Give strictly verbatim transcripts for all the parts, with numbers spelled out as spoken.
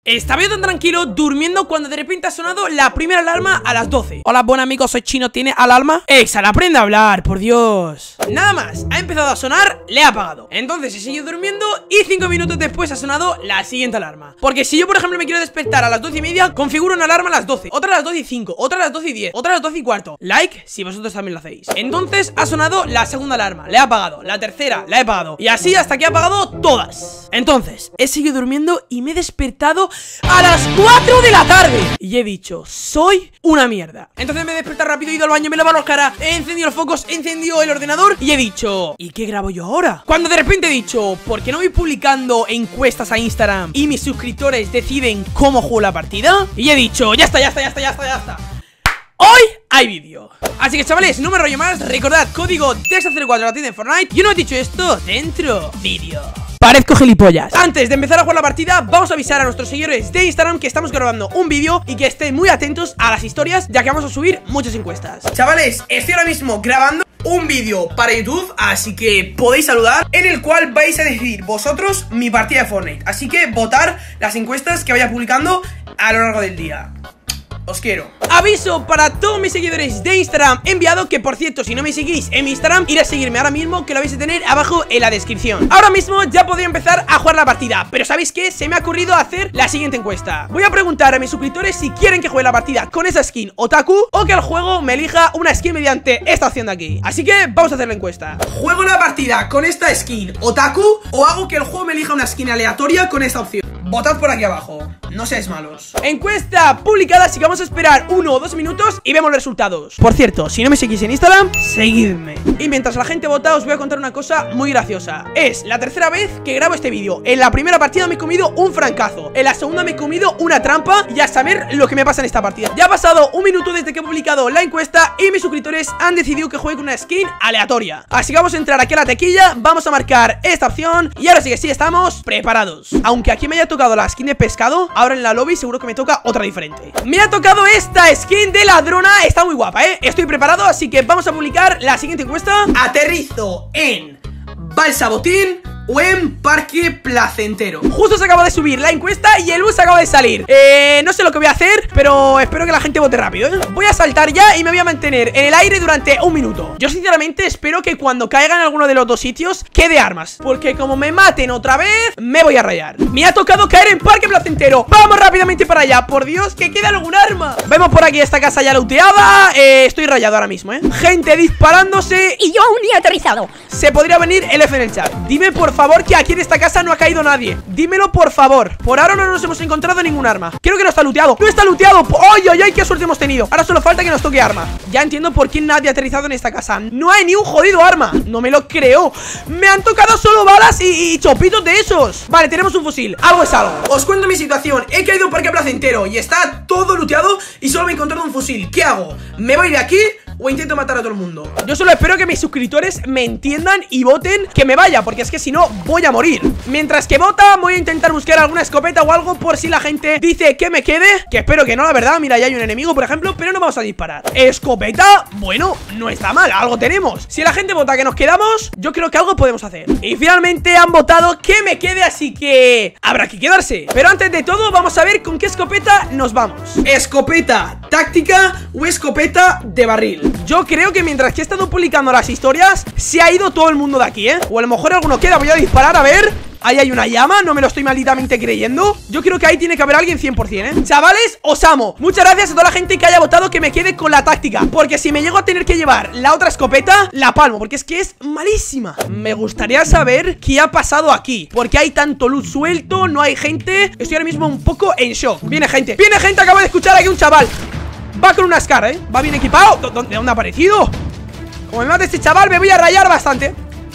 Estaba yo tan tranquilo durmiendo cuando de repente ha sonado la primera alarma a las doce. Hola, buen amigo, soy Chino, ¿tiene alarma? Exal, aprende a hablar, por Dios. Nada más, ha empezado a sonar, le he apagado. Entonces he seguido durmiendo y cinco minutos después ha sonado la siguiente alarma. Porque si yo, por ejemplo, me quiero despertar a las doce y media, configuro una alarma a las doce, otra a las doce y cinco, otra a las doce y diez, otra a las doce y cuarto. Like si vosotros también lo hacéis. Entonces ha sonado la segunda alarma, le he apagado. La tercera, la he apagado. Y así hasta que he apagado todas. Entonces, he seguido durmiendo y me he despertado a las cuatro de la tarde. Y he dicho, soy una mierda. Entonces me he despertado rápido, he ido al baño, me he lavado la cara, he encendido los focos, he encendido el ordenador y he dicho, ¿y qué grabo yo ahora? Cuando de repente he dicho, ¿por qué no voy publicando encuestas a Instagram y mis suscriptores deciden cómo juego la partida? Y he dicho, ya está, ya está, ya está, ya está, ya está. Hoy hay vídeo. Así que chavales, no me rollo más. Recordad, código Texa cero cuatro en la tienda de Fortnite. Y una vez dicho esto, dentro vídeo. Parezco gilipollas. Antes de empezar a jugar la partida, vamos a avisar a nuestros seguidores de Instagram que estamos grabando un vídeo y que estén muy atentos a las historias, ya que vamos a subir muchas encuestas. Chavales, estoy ahora mismo grabando un vídeo para YouTube, así que podéis saludar, en el cual vais a decidir vosotros mi partida de Fortnite. Así que votar las encuestas que vaya publicando a lo largo del día. Os quiero. Aviso para todos mis seguidores de Instagram enviado, que por cierto, si no me seguís en mi Instagram, ir a seguirme ahora mismo, que lo vais a tener abajo en la descripción. Ahora mismo ya podría empezar a jugar la partida, pero ¿sabéis qué? Se me ha ocurrido hacer la siguiente encuesta. Voy a preguntar a mis suscriptores si quieren que juegue la partida con esa skin Otaku o que el juego me elija una skin mediante esta opción de aquí. Así que vamos a hacer la encuesta. ¿Juego la partida con esta skin Otaku o hago que el juego me elija una skin aleatoria con esta opción? Votad por aquí abajo, no seáis malos. Encuesta publicada, así que vamos a esperar uno o dos minutos y vemos los resultados. Por cierto, si no me seguís en Instagram, seguidme. Y mientras la gente vota, os voy a contar una cosa muy graciosa. Es la tercera vez que grabo este vídeo. En la primera partida me he comido un francazo, en la segunda me he comido una trampa, y a saber lo que me pasa en esta partida. Ya ha pasado un minuto desde que he publicado la encuesta y mis suscriptores han decidido que juegue con una skin aleatoria. Así que vamos a entrar aquí a la taquilla, vamos a marcar esta opción y ahora sí que sí estamos preparados. Aunque aquí me haya tocado la skin de pescado, ahora en la lobby seguro que me toca otra diferente. Me ha tocado esta skin de ladrona, está muy guapa, ¿eh? Estoy preparado, así que vamos a publicar la siguiente encuesta. ¿Aterrizo en Balsabotín o en Parque Placentero? Justo se acaba de subir la encuesta y el bus acaba de salir. Eh, no sé lo que voy a hacer, pero espero que la gente vote rápido, ¿eh? Voy a saltar ya y me voy a mantener en el aire durante un minuto. Yo sinceramente espero que cuando caiga en alguno de los dos sitios quede armas, porque como me maten otra vez, me voy a rayar. Me ha tocado caer en Parque Placentero. Vamos rápidamente para allá, por Dios, que quede algún arma. Vemos por aquí esta casa ya looteada. eh, Estoy rayado ahora mismo, ¿eh? Gente disparándose y yo aún ni he aterrizado. Se podría venir el F en el chat. Dime por favor que aquí en esta casa no ha caído nadie. Dímelo por favor. Por ahora no nos hemos encontrado ningún arma. Creo que no está looteado. ¡No está looteado! ¡Ay, ay, ay! ¡Qué suerte hemos tenido! Ahora solo falta que nos toque arma. Ya entiendo por qué nadie ha aterrizado en esta casa. No hay ni un jodido arma. No me lo creo. Me han tocado solo balas y, y chopitos de esos. Vale, tenemos un fusil. Algo es algo. Os cuento mi situación. He caído en Parque Placentero y está todo looteado y solo me he encontrado un fusil. ¿Qué hago? ¿Me voy de aquí o intento matar a todo el mundo? Yo solo espero que mis suscriptores me entiendan y voten que me vaya, porque es que si no voy a morir. Mientras que vota, voy a intentar buscar alguna escopeta o algo por si la gente dice que me quede, que espero que no, la verdad. Mira, ya hay un enemigo, por ejemplo, pero no vamos a disparar. Escopeta, bueno, no está mal, algo tenemos. Si la gente vota que nos quedamos, yo creo que algo podemos hacer. Y finalmente han votado que me quede, así que habrá que quedarse. Pero antes de todo, vamos a ver con qué escopeta nos vamos. Escopeta táctica o escopeta de barril. Yo creo que mientras que he estado publicando las historias, se ha ido todo el mundo de aquí, ¿eh? O a lo mejor alguno queda. Voy a disparar, a ver. Ahí hay una llama, no me lo estoy malditamente creyendo. Yo creo que ahí tiene que haber alguien cien por cien, ¿eh? Chavales, os amo. Muchas gracias a toda la gente que haya votado que me quede con la táctica, porque si me llego a tener que llevar la otra escopeta, la palmo, porque es que es malísima. Me gustaría saber qué ha pasado aquí, porque hay tanto loot suelto, no hay gente. Estoy ahora mismo un poco en shock. Viene gente, viene gente, acabo de escuchar aquí un chaval. Va con una Scar, ¿eh? Va bien equipado. ¿De dónde ha aparecido? Como me mate este chaval, me voy a rayar bastante.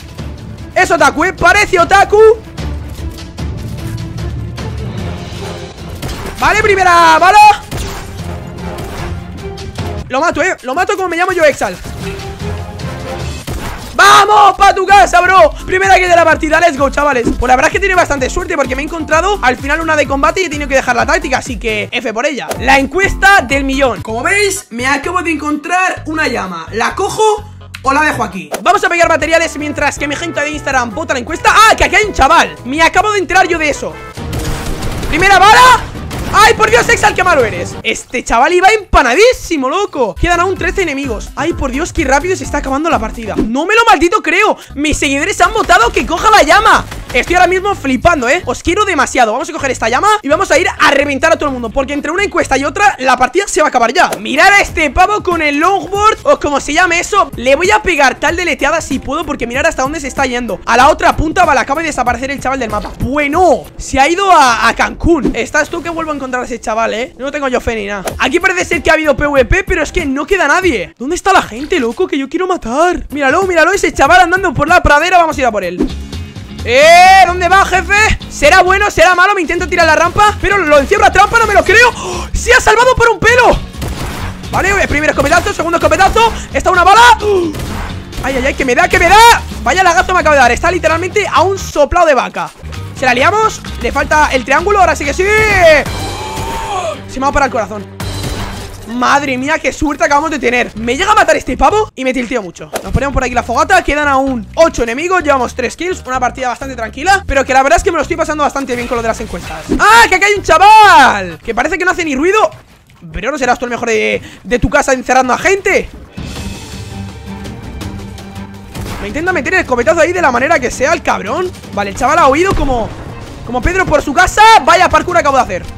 Es Otaku, ¿eh? Parece Otaku. Vale, primera bala. Lo mato, ¿eh? Lo mato como me llamo yo, Exal. ¡Vamos! ¡Pa' tu casa, bro! Primera kill de la partida, let's go, chavales. Pues la verdad es que tiene bastante suerte, porque me he encontrado al final una de combate y he tenido que dejar la táctica, así que F por ella. La encuesta del millón. Como veis, me acabo de encontrar una llama. ¿La cojo o la dejo aquí? Vamos a pegar materiales mientras que mi gente de Instagram vota la encuesta. ¡Ah! Que aquí hay un chaval. Me acabo de enterar yo de eso. Primera bala. ¡Ay, por Dios, Exal, qué malo eres! Este chaval iba empanadísimo, loco. Quedan aún trece enemigos. ¡Ay, por Dios, qué rápido se está acabando la partida! No me lo maldito creo. Mis seguidores han votado que coja la llama. Estoy ahora mismo flipando, ¿eh? Os quiero demasiado. Vamos a coger esta llama y vamos a ir a reventar a todo el mundo, porque entre una encuesta y otra la partida se va a acabar ya. Mirar a este pavo con el longboard, o como se llame eso. Le voy a pegar tal deleteada si puedo, porque mirar hasta dónde se está yendo. A la otra punta, vale, acaba de desaparecer el chaval del mapa. Bueno, se ha ido a, a Cancún. Estás tú que vuelvo a encontrar a ese chaval, ¿eh? No tengo yo fe ni nada. Aquí parece ser que ha habido PvP, pero es que no queda nadie. ¿Dónde está la gente, loco? Que yo quiero matar. Míralo, míralo, ese chaval andando por la pradera. Vamos a ir a por él. ¡Eh! ¿Dónde va, jefe? ¿Será bueno? ¿Será malo? Me intento tirar la rampa, pero lo encierro a trampa, no me lo creo. ¡Oh! ¡Se ha salvado por un pelo! Vale, primer escopetazo, segundo escopetazo. Está una bala. ¡Oh! ¡Ay, ay, ay! ¡Que me da, que me da! Vaya lagazo me acaba de dar. Está literalmente a un soplado de vaca. Se la liamos. Le falta el triángulo, ahora sí que sí. ¡Oh! Se me va para el corazón. Madre mía, qué suerte acabamos de tener. Me llega a matar este pavo y me tilteo mucho. Nos ponemos por aquí la fogata. Quedan aún ocho enemigos, llevamos tres kills. Una partida bastante tranquila, pero que la verdad es que me lo estoy pasando bastante bien con lo de las encuestas. ¡Ah, que acá hay un chaval! Que parece que no hace ni ruido. Pero no serás tú el mejor de, de tu casa encerrando a gente. Me intenta meter el escopetazo ahí de la manera que sea el cabrón. Vale, el chaval ha huido como, como Pedro por su casa. Vaya parkour acabo de hacer.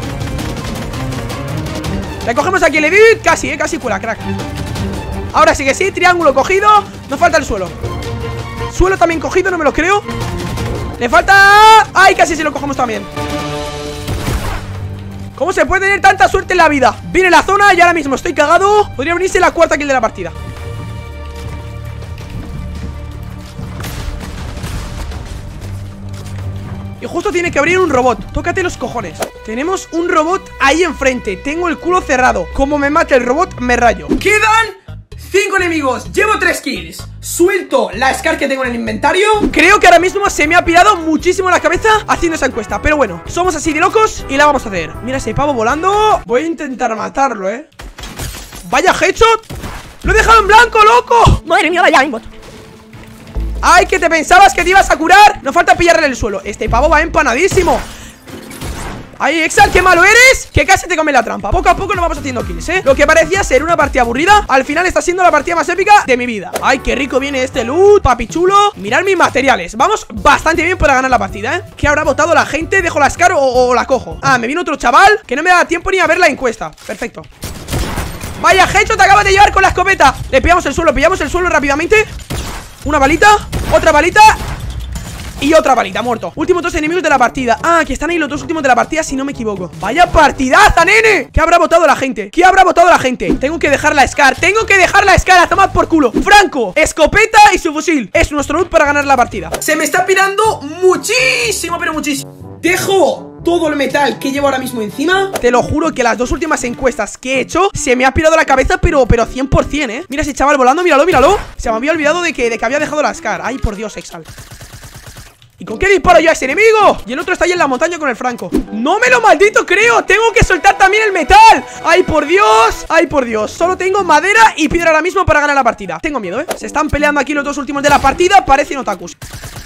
Le cogemos aquí el edit, casi, eh, casi cuela, crack. Ahora sí que sí, triángulo cogido. Nos falta el suelo. Suelo también cogido, no me lo creo. Le falta... ¡Ay, casi se lo cogemos también! ¿Cómo se puede tener tanta suerte en la vida? Viene la zona y ahora mismo estoy cagado. Podría venirse la cuarta kill de la partida. Y justo tiene que abrir un robot. Tócate los cojones. Tenemos un robot ahí enfrente. Tengo el culo cerrado. Como me mate el robot, me rayo. Quedan cinco enemigos. Llevo tres kills. Suelto la Scar que tengo en el inventario. Creo que ahora mismo se me ha pirado muchísimo la cabeza haciendo esa encuesta. Pero bueno, somos así de locos y la vamos a hacer. Mira ese pavo volando. Voy a intentar matarlo, eh. Vaya headshot. Lo he dejado en blanco, loco. Madre mía, vaya aimbot. ¡Ay, que te pensabas que te ibas a curar! Nos falta pillarle en el suelo. Este pavo va empanadísimo. ¡Ay, Exal, qué malo eres! Que casi te come la trampa. Poco a poco nos vamos haciendo kills, ¿eh? Lo que parecía ser una partida aburrida, al final está siendo la partida más épica de mi vida. ¡Ay, qué rico viene este loot! Papi chulo. Mirad mis materiales. Vamos bastante bien para ganar la partida, ¿eh? ¿Qué habrá votado la gente? ¿Dejo la Scar o, o la cojo? Ah, me viene otro chaval que no me da tiempo ni a ver la encuesta. Perfecto. Vaya, headshot te acabas de llevar con la escopeta. Le pillamos el suelo, pillamos el suelo rápidamente. Una balita, otra balita y otra balita, muerto. Últimos dos enemigos de la partida. Ah, que están ahí los dos últimos de la partida, si no me equivoco. Vaya partidaza, nene. ¿Qué habrá votado la gente? ¿Qué habrá votado la gente? Tengo que dejar la Scar, tengo que dejar la Scar. A tomar por culo. Franco, escopeta y su fusil. Es nuestro loot para ganar la partida. Se me está pirando muchísimo, pero muchísimo. Dejo todo el metal que llevo ahora mismo encima. Te lo juro que las dos últimas encuestas que he hecho se me ha pirado la cabeza, pero, pero cien por cien, ¿eh? Mira ese chaval volando, míralo, míralo. Se me había olvidado de que, de que había dejado la Scar. Ay, por Dios, Exal. ¿Y con qué disparo yo a ese enemigo? Y el otro está ahí en la montaña con el Franco. ¡No me lo maldito creo! ¡Tengo que soltar también el metal! ¡Ay, por Dios! ¡Ay, por Dios! Solo tengo madera y piedra ahora mismo para ganar la partida. Tengo miedo, ¿eh? Se están peleando aquí los dos últimos de la partida. Parecen otakus.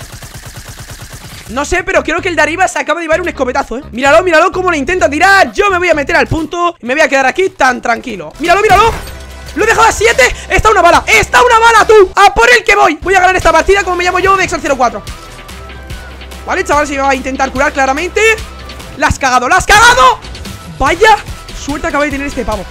No sé, pero creo que el de arriba se acaba de llevar un escopetazo, ¿eh? Míralo, míralo cómo lo intenta tirar. Yo me voy a meter al punto y me voy a quedar aquí tan tranquilo. Míralo, míralo. Lo he dejado a siete. Está una bala. Está una bala, tú. A por el que voy. Voy a ganar esta partida como me llamo yo, de Exal cero cuatro. Vale, chaval, se va a intentar curar claramente. La has cagado, la has cagado. Vaya suerte acaba de tener este pavo.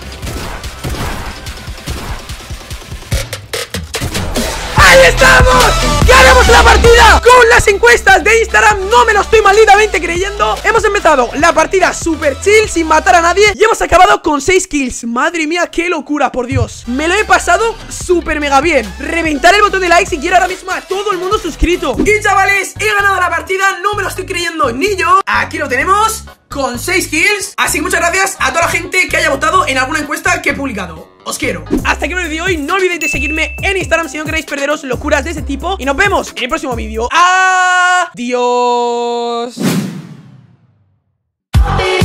¡Ahí estamos! ¡Ganamos la partida! Con las encuestas de Instagram. No me lo estoy malditamente creyendo. Hemos empezado la partida super chill, sin matar a nadie, y hemos acabado con seis kills. Madre mía, qué locura, por Dios. Me lo he pasado súper mega bien. Reventar el botón de like si quiero ahora mismo a todo el mundo suscrito. Y chavales, he ganado la partida. No me lo estoy creyendo ni yo. Aquí lo tenemos, con seis kills. Así que muchas gracias a toda la gente que haya votado en alguna encuesta que he publicado. Os quiero. Hasta aquí el vídeo de hoy. No olvidéis de seguirme en Instagram si no queréis perderos locuras de ese tipo. Y nos vemos en el próximo vídeo. Adiós.